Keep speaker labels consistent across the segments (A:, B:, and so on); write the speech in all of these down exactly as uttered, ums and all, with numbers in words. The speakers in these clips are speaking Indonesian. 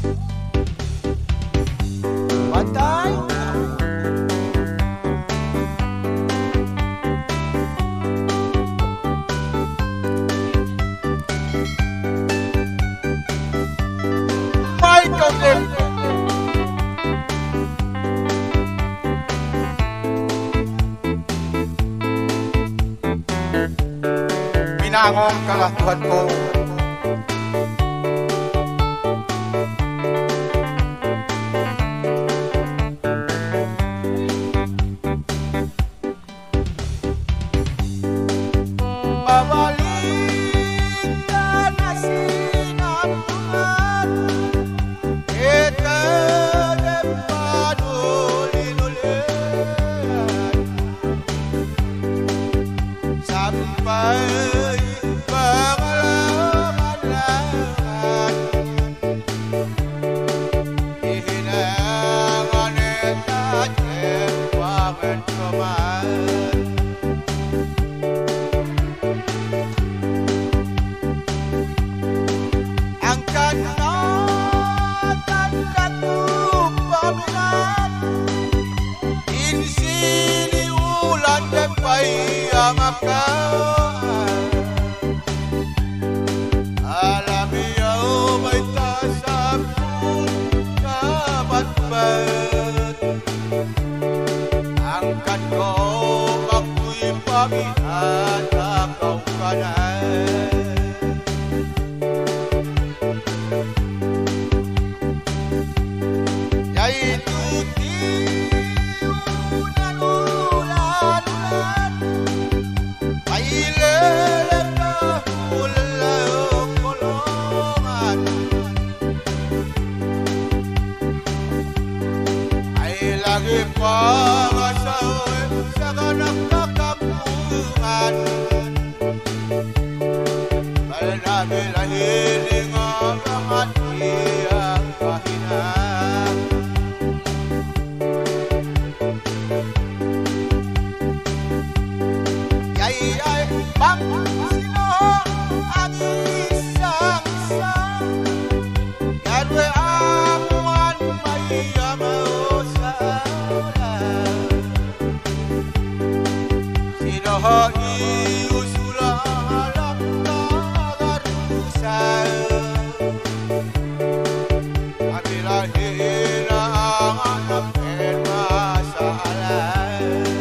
A: Patay. Michael Lim. Pinangong kalakuhan ko. Babalik ka na sinapungan, ito de panulit-ulit sampai pangalaman-laman ihinangan eta jepangan kuman. Alam iyo may tasapun kabat-bat, angkat ko ako'y pamihan akaw ka na. Yaitu tiunan ulan-ulan, mailelang na ulang kulungan, ay lagi pangasawi sa kanang kakampungan. Malalahiling ang mga iyang kahinang. Yay-yay, bang sino ang isang-isang, yan we amuan mayamaw sa ulan. Sino ho iusulang alam kagarusan, kabilahin ang anak en masaalan.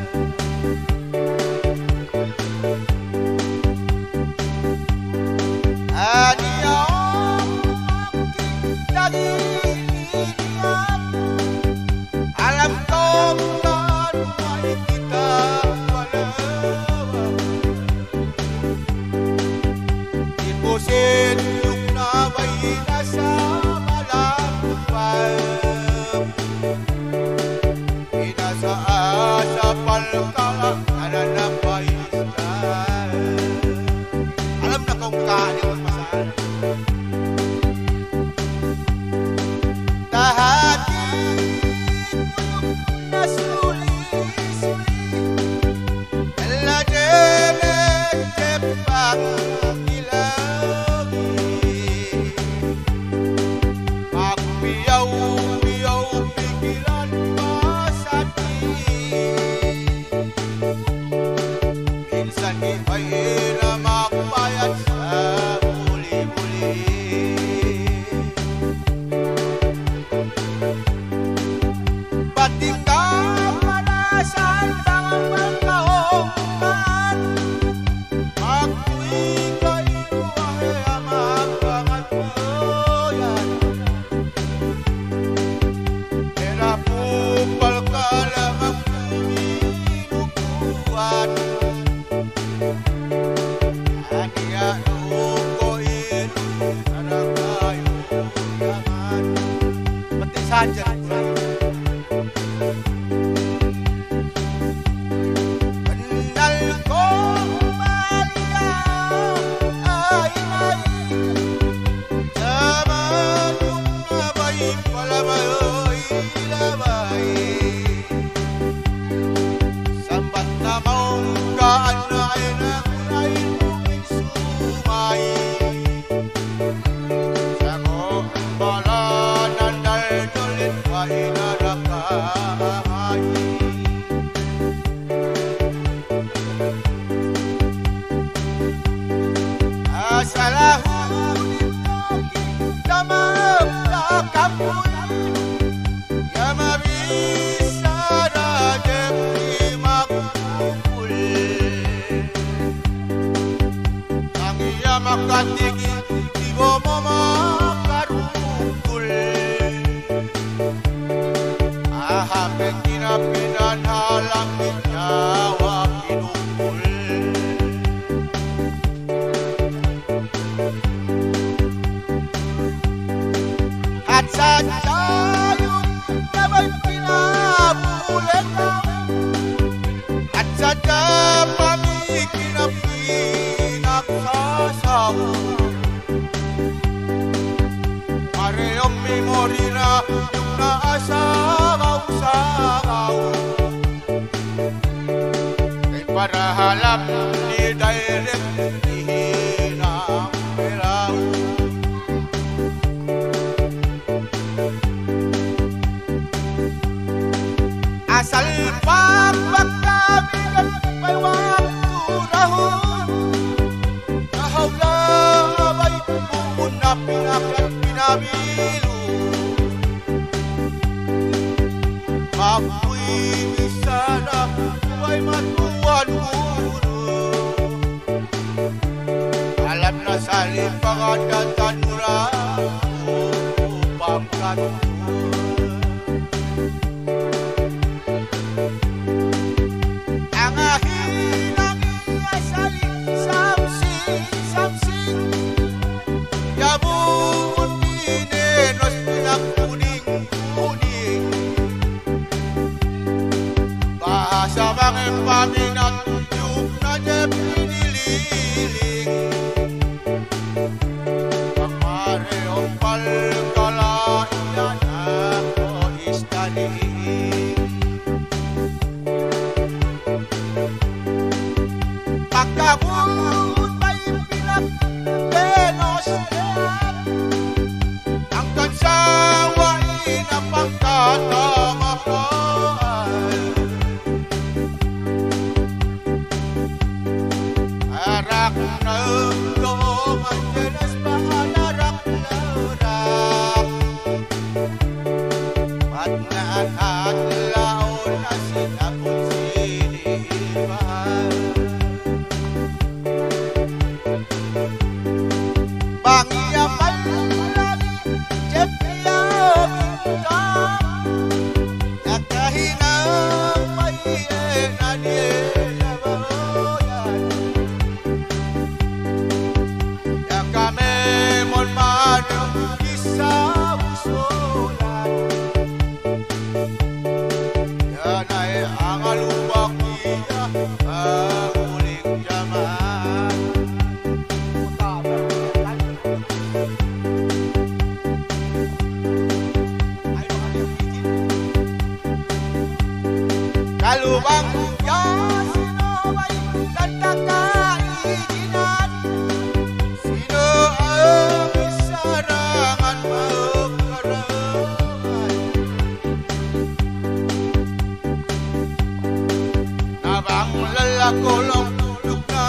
A: Alam kong saan ay kita palawang, ipusin yung naway nasa malampang, inasaasa palkalang nananapay istan. Alam na kong kanin masal tahati na suli-suli, lademeg tepang ilagi, magpiyaw-piyaw pigilan pasati, minsan di na magbayad sa muli-muli. Pati ka pala saan tangang magkaongkaan, ako'y kayo ay amang pangatuyan. Era pupal ka lamang minubuan, aniya noong ko ino sarang kayo yaman. Pati sadyan sambat na maungkaan na ay nakulain mong insumay, sa ko ang bala Marahulin lagi damam takabul ya mabisa rajem di makbul ang iya makatigi di bomo makarukul ahapeng kinapinan halang nyawa kinukul at sadyayong nabay pinabuletaw at sadya pamikinapinagsasaw parehong memori na yung naasagaw-sagaw kay para halap ni direct ihinang peraw asal pagpagkabigan may waktu rahon nahaw labay buon na pinakat pinabilu ako'y isa na buhay matuwan uno alam na sa lipangatan mura upang katuwa sa mga paminat yung na niya pinililing pagmarehong palkalainan ako istaling pagkabun may pinagbenos ang kansawain ang pagkatamakan arak na ugong ang jelas paanarak larak at naanak laon na sinapon sinihiman pangyamal lagi jepiyam intang nakahinang may enadye kalubang ya sinobay ganda kaiginan sino ang isarangan magkarangan nabang lalakolong tulog na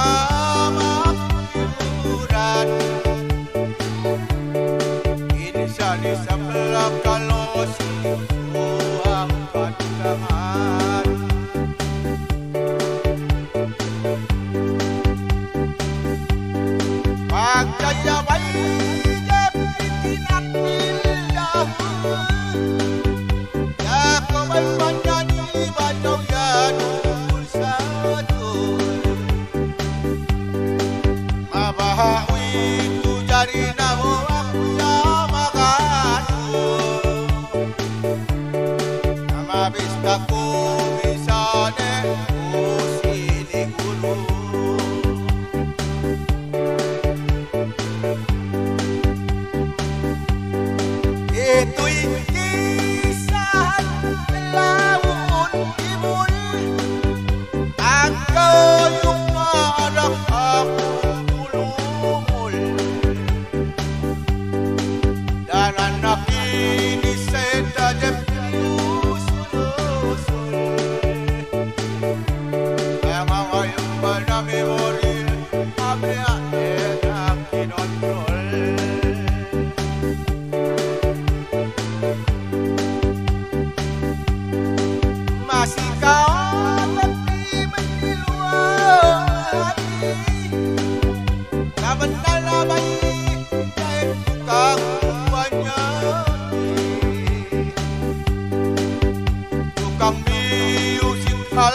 A: makimuran inisali sa plakalosi ang kandangan pagkayabay jep itinakildahun yakabay panyanyi bacaw yanul sadun mabahawi ku jari naho aku ya makanu nama bistaku bisa deh sini guru ito'y kisah laun ibon ang kayong narak akong ulumul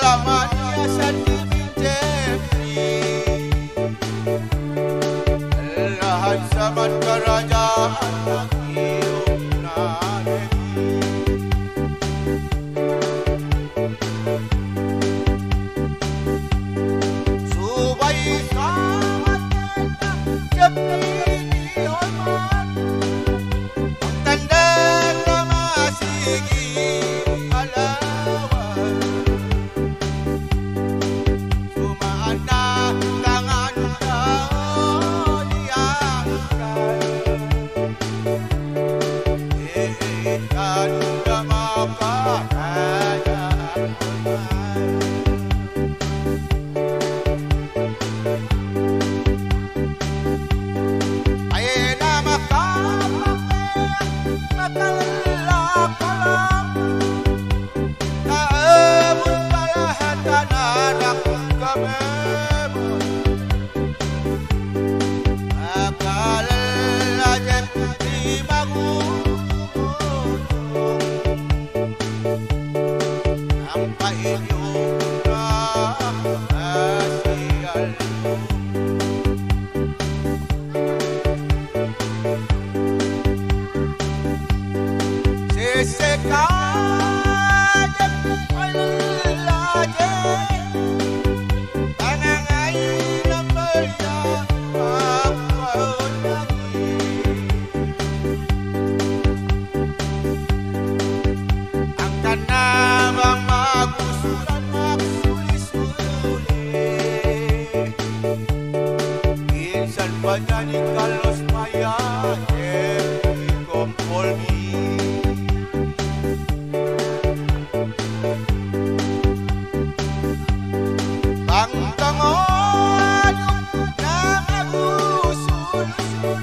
A: pengalamannya sendiri Jeffrey. Lahan zaman kerajaan Nakium Nanegi. Subay sama kita Jeffrey dihormat. Tanda masigi alawan. Cuma anda tangan kau diangkat. Eh, tanda maka kerajaan ay na makapapit, makalakalang naabot palahan na nanak kami mo. Makalalajan di magutong ang pailyo na asiyal mo. Sesekajan alalajan panangay na belia magkaon lagi. Ang kanabang magusulan magsuli-suli. Minsan pa niya ni Carlos Maya Jeffrey Compolmi. Pangtangon na agusul-sul,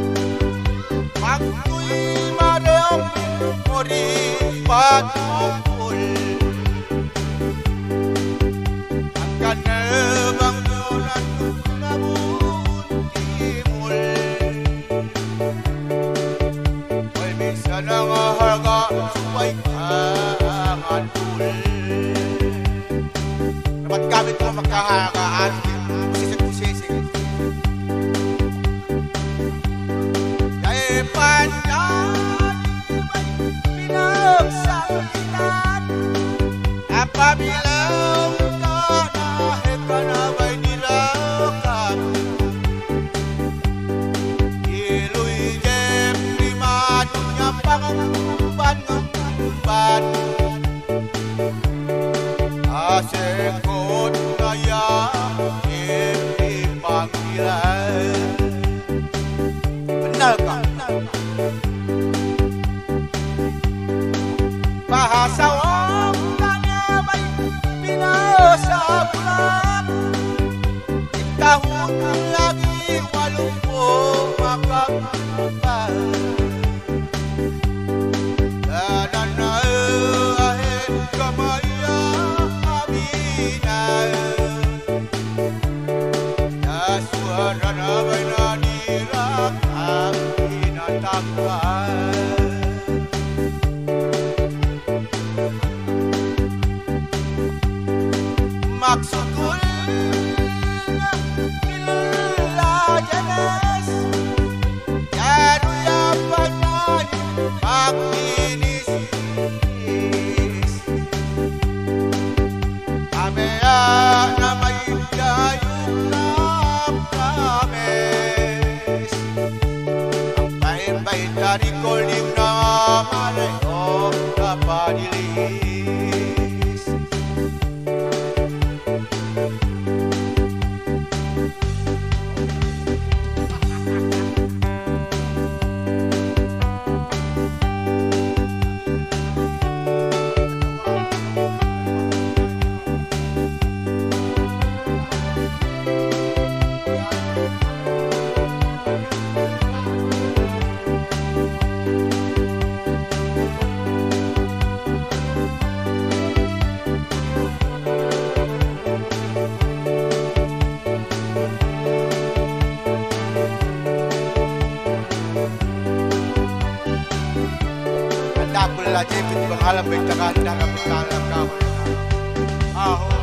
A: pagtu'y mareong pinupuri patungkol. Ang kanabang yun at nabuntimol. Ay minsan ang harga subay kang atul. Dapat gamit mo magkahargaan, pusisig-pusisig. Dahil panyan may pinagsalitan, napabilang ka dahil ka na may nilakan. Iloy Jeffrey Manong niya pangamban-ngamban. Asekot kaya hindi panggilan. Benar ka? Bahasawang kanya may pinasabulan. Tahun lagi walumpong makakapal. Dan na ahin kamaya suara ramai nadirak ang pinatanggal. Maksud ko nilalajanas yan dapat natin makinis. Amaya na may dayong kames. Ang pahit-pahit na recording na malayong kapanilis. Tapos la jepit pangalan may takanda ka pagkalang kawan. ahora.